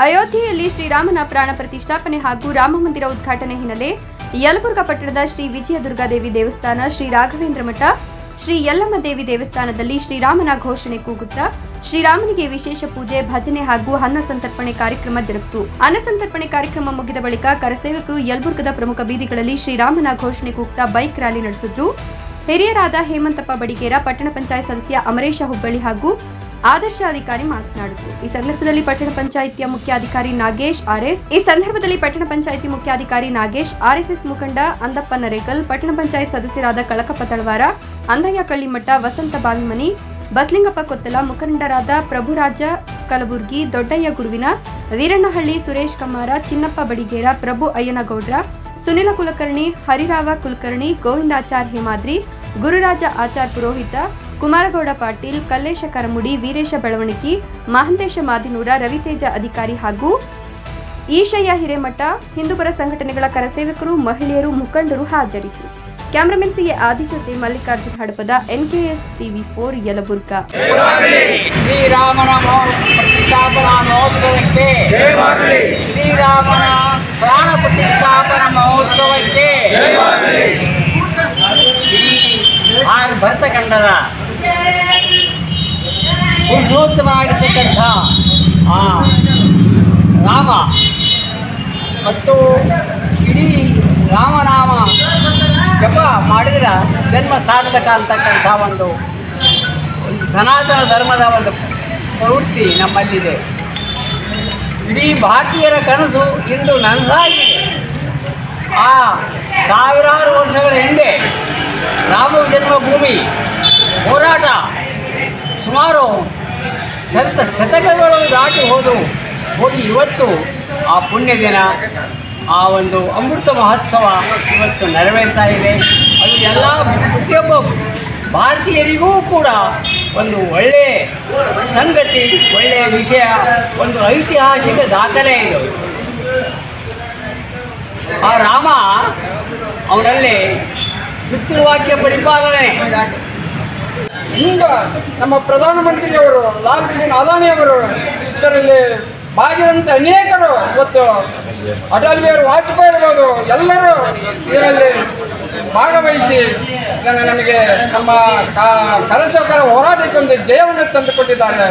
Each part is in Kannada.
ಅಯೋಧ್ಯೆಯಲ್ಲಿ ಶ್ರೀರಾಮನ ಪ್ರಾಣ ಪ್ರತಿಷ್ಠಾಪನೆ ಹಾಗೂ ರಾಮ ಮಂದಿರ ಉದ್ಘಾಟನೆ ಹಿನ್ನೆಲೆ ಯಲಬುರ್ಗಾ ಪಟ್ಟಣದ ಶ್ರೀ ವಿಜಯದುರ್ಗಾದೇವಿ ದೇವಸ್ಥಾನ, ಶ್ರೀ ರಾಘವೇಂದ್ರ ಮಠ, ಶ್ರೀ ಯಲ್ಲಮ್ಮ ದೇವಿ ದೇವಸ್ಥಾನದಲ್ಲಿ ಶ್ರೀರಾಮನ ಘೋಷಣೆ ಕೂಗುತ್ತಾ ಶ್ರೀರಾಮನಿಗೆ ವಿಶೇಷ ಪೂಜೆ, ಭಜನೆ ಹಾಗೂ ಅನ್ನ ಸಂತರ್ಪಣೆ ಕಾರ್ಯಕ್ರಮ ಜರುಗಿತು. ಅನ್ನ ಸಂತರ್ಪಣೆ ಕಾರ್ಯಕ್ರಮ ಮುಗಿದ ಬಳಿಕ ಕರಸೇವಕರು ಯಲಬುರ್ಗದ ಪ್ರಮುಖ ಬೀದಿಗಳಲ್ಲಿ ಶ್ರೀರಾಮನ ಘೋಷಣೆ ಕೂಗುತ್ತಾ ಬೈಕ್ ರ್ಯಾಲಿ ನಡೆಸಿದ್ರು. ಹಿರಿಯರಾದ ಹೇಮಂತಪ್ಪ ಬಡಿಗೇರ, ಪಟ್ಟಣ ಪಂಚಾಯತ್ ಸದಸ್ಯ ಅಮರೇಶ ಹುಬ್ಬಳ್ಳಿ ಹಾಗೂ ಆದರ್ಶ ಅಧಿಕಾರಿ ಮಾತನಾಡಿದರು. ಈ ಸಂದರ್ಭದಲ್ಲಿ ಪಟ್ಟಣ ಪಂಚಾಯಿತಿಯ ಮುಖ್ಯಾಧಿಕಾರಿ ನಾಗೇಶ್, ಆರ್ಎಸ್ಎಸ್ ಮುಖಂಡ ಅಂದಪ್ಪ ನರೇಗಲ್, ಪಟ್ಟಣ ಪಂಚಾಯತ್ ಸದಸ್ಯರಾದ ಕಳಕಪ್ಪ ತಳವಾರ, ಅಂದಯ್ಯ ಕಳ್ಳಿಮಠ, ವಸಂತ ಬಾವಿಮನಿ, ಬಸ್ಲಿಂಗಪ್ಪ ಕೊತ್ತಲ, ಮುಖಂಡರಾದ ಪ್ರಭುರಾಜ ಕಲಬುರ್ಗಿ, ದೊಡ್ಡಯ್ಯ ಗುರುವಿನ, ವೀರಣ್ಣಹಳ್ಳಿ, ಸುರೇಶ್ ಕಮ್ಮಾರ, ಚಿನ್ನಪ್ಪ ಬಡಿಗೇರ, ಪ್ರಭು ಅಯ್ಯನಗೌಡ್ರ, ಸುನಿಲ ಕುಲಕರ್ಣಿ, ಹರಿರಾವ ಕುಲಕರ್ಣಿ, ಗೋವಿಂದಾಚಾರ್ ಹೇಮಾದ್ರಿ, ಗುರುರಾಜ ಆಚಾರ್ ಪುರೋಹಿತ, ಕುಮಾರಗೌಡ ಪಾಟೀಲ್, ಕಲ್ಲೇಶ ಕರಮುಡಿ, ವೀರೇಶ ಬೆಳವಣಿಗಿ, ಮಹಂತೇಶ ಮಾದಿನೂರ, ರವಿತೇಜ ಅಧಿಕಾರಿ ಹಾಗೂ ಈಶಯ್ಯ ಹಿರೇಮಠ, ಹಿಂದೂಪರ ಸಂಘಟನೆಗಳ ಕರಸೇವಕರು, ಮಹಿಳೆಯರು, ಮುಖಂಡರು ಹಾಜರಿದ್ದರು. ಕ್ಯಾಮರಾಮನ್ ಸಿಎ ಆದಿ ಜೊತೆ ಮಲ್ಲಿಕಾರ್ಜುನ್ ಹಡಪದ, NKS TV4 ಯಲಬುರ್ಗಾ. ಶ್ರೀರಾಮನ ಪ್ರತಿಷ್ಠಾಪನಾ ಮಹೋತ್ಸವಕ್ಕೆ, ಶ್ರೀರಾಮನ ಪ್ರಾಣ ಪ್ರತಿಷ್ಠಾಪನಾ ಮಹೋತ್ಸವಕ್ಕೆ ಭರತ ಖಂಡದ ಪುರುಷೋತ್ತಮವಾಗಿರ್ತಕ್ಕಂಥ ರಾಮ ಮತ್ತು ಇಡೀ ರಾಮನಾಮ ಜಪ ಮಾಡಿದ ಜನ್ಮ ಸಾರ್ಥಕ ಅಂತಕ್ಕಂಥ ಒಂದು ಸನಾತನ ಧರ್ಮದ ಒಂದು ಪ್ರವೃತ್ತಿ ನಮ್ಮಲ್ಲಿದೆ. ಇಡೀ ಭಾರತೀಯರ ಕನಸು ಇಂದು ನನಸಾಗಿದೆ. ಆ ಸಾವಿರಾರು ವರ್ಷಗಳ ಹಿಂದೆ ರಾಮ ಜನ್ಮಭೂಮಿ ಹೋರಾಟ ಸುಮಾರು ಶತಕಗಳು ದಾಟಿ ಹೋಗಿ ಇವತ್ತು ಆ ಪುಣ್ಯ ದಿನ, ಆ ಒಂದು ಅಮೃತ ಮಹೋತ್ಸವ ಇವತ್ತು ನೆರವೇರ್ತಾ ಇದೆ. ಅದು ಎಲ್ಲ ಪ್ರತಿಯೊಬ್ಬ ಭಾರತೀಯರಿಗೂ ಕೂಡ ಒಂದು ಒಳ್ಳೆಯ ಸಂಗತಿ, ಒಳ್ಳೆಯ ವಿಷಯ, ಒಂದು ಐತಿಹಾಸಿಕ ದಾಖಲೆ ಇದು. ಆ ರಾಮ ಅವರಲ್ಲಿ ಪಿತೃವಾಕ್ಯ ಪರಿಪಾಲನೆ. ಇಂದು ನಮ್ಮ ಪ್ರಧಾನಮಂತ್ರಿಯವರು ಲಾಲ್ ಕೃಷ್ಣ ಅದಾನಿಯವರು ಇದರಲ್ಲಿ ಭಾಗಿದಂಥ ಅನೇಕರು, ಇವತ್ತು ಅಟಲ್ ಬಿಹಾರಿ ವಾಜಪೇಯಿ ಇರ್ಬೋದು, ಎಲ್ಲರೂ ಇದರಲ್ಲಿ ಭಾಗವಹಿಸಿ ನಮಗೆ ನಮ್ಮ ಕರಸೇವಕರ ಹೋರಾಟಕ್ಕೆ ಒಂದು ಜಯವನ್ನು ತಂದುಕೊಟ್ಟಿದ್ದಾರೆ.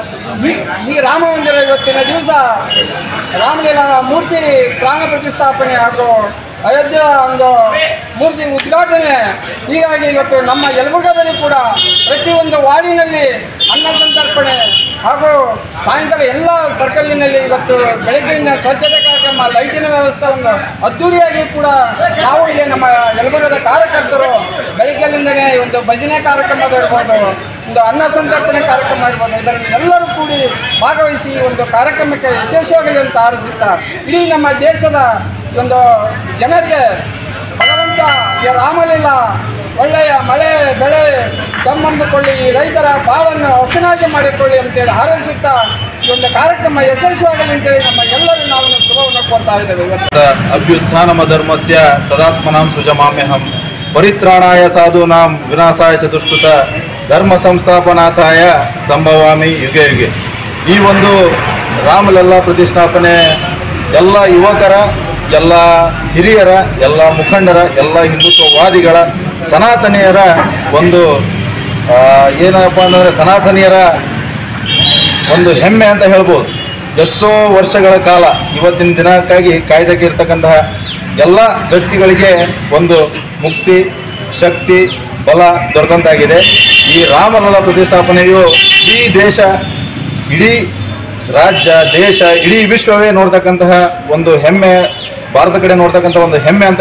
ಈ ರಾಮ ಮಂದಿರ ಇವತ್ತಿನ ದಿವಸ ರಾಮಲೀಲಾ ಮೂರ್ತಿ ಪ್ರಾಣ ಪ್ರತಿಷ್ಠಾಪನೆ ಹಾಗೂ ಅಯೋಧ್ಯೆ ಒಂದು ಮೂರ್ತಿ ಉದ್ಘಾಟನೆ. ಹೀಗಾಗಿ ಇವತ್ತು ನಮ್ಮ ಯಲಬುರ್ಗಾದಲ್ಲಿ ಕೂಡ ಪ್ರತಿಯೊಂದು ವಾರ್ಡಿನಲ್ಲಿ ಅನ್ನ ಸಂತರ್ಪಣೆ ಹಾಗೂ ಸಾಯಂಕಾಲ ಎಲ್ಲ ಸರ್ಕಲಿನಲ್ಲಿ ಇವತ್ತು ಬೆಳಗ್ಗಿನ ಸ್ವಚ್ಛತೆ ಕಾರ್ಯಕ್ರಮ, ಲೈಟಿನ ವ್ಯವಸ್ಥೆ ಒಂದು ಅದ್ದೂರಿಯಾಗಿ ಕೂಡ ನಾವು ಇಲ್ಲಿ ನಮ್ಮ ಯಲಬುರ್ಗಾದ ಕಾರ್ಯಕರ್ತರು ಬೆಳಗ್ಗಿನಿಂದಲೇ ಒಂದು ಭಜನೆ ಕಾರ್ಯಕ್ರಮ ಇರ್ಬೋದು, ಒಂದು ಅನ್ನ ಸಂತರ್ಪಣೆ ಕಾರ್ಯಕ್ರಮ ಇರ್ಬೋದು, ಇದರಲ್ಲಿ ಎಲ್ಲರೂ ಕೂಡಿ ಭಾಗವಹಿಸಿ ಒಂದು ಕಾರ್ಯಕ್ರಮಕ್ಕೆ ಯಶಸ್ವಿಯಾಗಲಿ ಅಂತ ಹಾರೈಸುತ್ತಾ ಇಡೀ ನಮ್ಮ ದೇಶದ ಒಂದು ಜನರಿಗೆ ಭಗವಂತ ಈ ರಾಮಲೀಲಾ ಒಳ್ಳೆಯ ಮಳೆ ಬೆಳೆ ತಮ್ಮಂದುಕೊಳ್ಳಿ, ಈ ರೈತರ ಬಾಳನ್ನು ಹೊಸನಾಗಿ ಮಾಡಿಕೊಳ್ಳಿ ಅಂತೇಳಿ ಹಾರೈಸುತ್ತಾ ಈ ಒಂದು ಕಾರ್ಯಕ್ರಮ ಯಶಸ್ವಿಯಾಗಲಿ ಅಂತೇಳಿ ನಮ್ಮ ಎಲ್ಲರೂ ನಾವು ಶುಭವನ್ನು ಕೋರ್ತಾ ಇದ್ದೇವೆ. ಅಭ್ಯುತ್ಥಾನಮ ಧರ್ಮಸ್ಯ ತದಾತ್ಮನಾಂ ಸೃಜಮಾಮ್ಯಹಂ ಪರಿತ್ರಾಣಾಯ ಸಾಧೂನಾಂ ವಿನಾಶಾಯ ಚತುಷ್ಕೃತ ಧರ್ಮ ಸಂಸ್ಥಾಪನಾಥಾಯ ಸಂಭವಾಮಿ ಯುಗೆ ಯುಗೆ. ಈ ಒಂದು ರಾಮಲಲ್ಲಾ ಪ್ರತಿಷ್ಠಾಪನೆ ಎಲ್ಲ ಯುವಕರ, ಎಲ್ಲ ಹಿರಿಯರ, ಎಲ್ಲ ಮುಖಂಡರ, ಎಲ್ಲ ಹಿಂದುತ್ವವಾದಿಗಳ, ಸನಾತನಿಯರ ಒಂದು ಏನಪ್ಪ ಅಂದರೆ ಸನಾತನಿಯರ ಒಂದು ಹೆಮ್ಮೆ ಅಂತ ಹೇಳ್ಬೋದು. ಎಷ್ಟೋ ವರ್ಷಗಳ ಕಾಲ ಇವತ್ತಿನ ದಿನಕ್ಕಾಗಿ ಕಾಯ್ದಕ್ಕೆ ಇರ್ತಕ್ಕಂತಹ ಎಲ್ಲ ವ್ಯಕ್ತಿಗಳಿಗೆ ಒಂದು ಮುಕ್ತಿ, ಶಕ್ತಿ, ಬಲ ದೊರೆತಂತಾಗಿದೆ. ಈ ರಾಮಲಲ್ಲಾ ಪ್ರತಿಷ್ಠಾಪನೆಯು ಇಡೀ ದೇಶ, ಇಡೀ ರಾಜ್ಯ, ದೇಶ, ಇಡೀ ವಿಶ್ವವೇ ನೋಡ್ತಕ್ಕಂತಹ ಒಂದು ಹೆಮ್ಮೆ, ಭಾರತ ಕಡೆ ನೋಡ್ತಕ್ಕಂಥ ಒಂದು ಹೆಮ್ಮೆ ಅಂತ